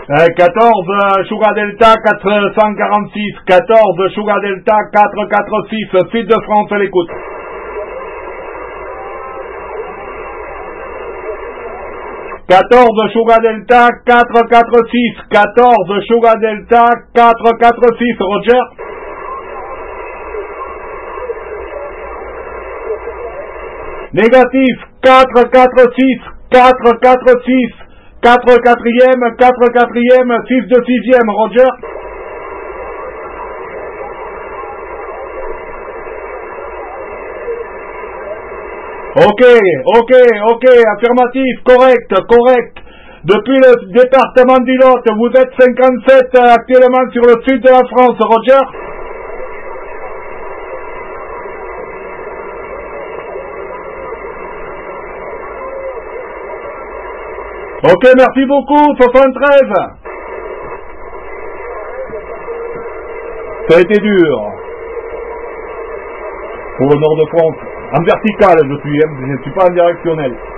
14, Sugar Delta 446, 14, Sugar Delta 446, Sud de France, l'écoute. « 14 Sugar Delta 446, 14 Sugar Delta 446, Roger. Négatif 446, 446, 4 quatrième, 4 quatrième, 6 de sixième, Roger. Ok, affirmatif, correct. Depuis le département du Lot, vous êtes 57 actuellement sur le sud de la France, Roger. Ok, merci beaucoup, 73. Ça a été dur. Pour le nord de France. En vertical, je ne suis pas en directionnel.